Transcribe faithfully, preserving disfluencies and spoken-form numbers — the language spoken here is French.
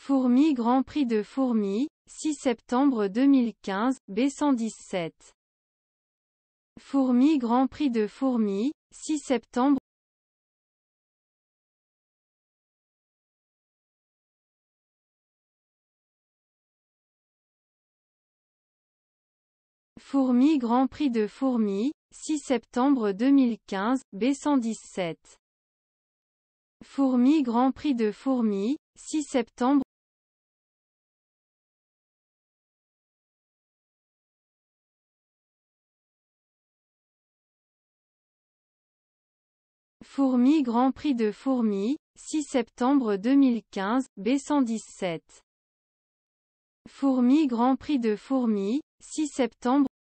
Fourmi Grand Prix de Fourmi, six septembre deux mille quinze, B cent dix-sept. Fourmi Grand Prix de Fourmi, six septembre. Fourmi Grand Prix de Fourmi, six septembre deux mille quinze, B cent dix-sept. Fourmi Grand Prix de Fourmi, six septembre. Fourmi Grand Prix de Fourmi, six septembre deux mille quinze, B cent dix-sept. Fourmi Grand Prix de Fourmi, six septembre.